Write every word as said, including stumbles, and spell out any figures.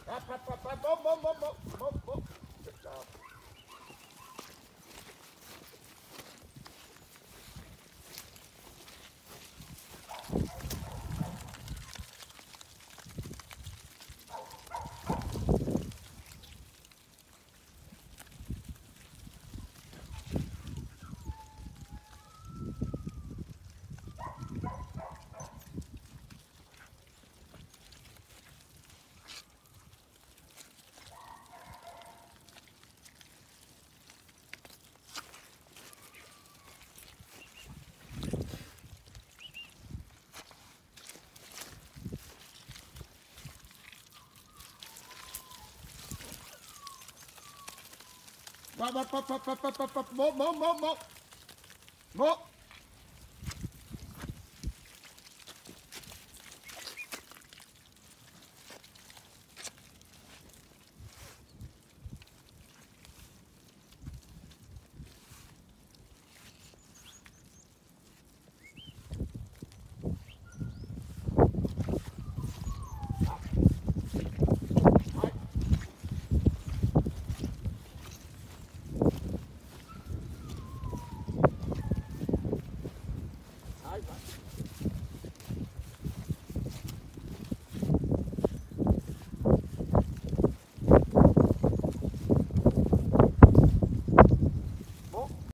Up, up, up, up, move, move, move, move, move, move. Good job. Up, up, up, up, up, up, up, up, move, move, move, move. Move. Right, right.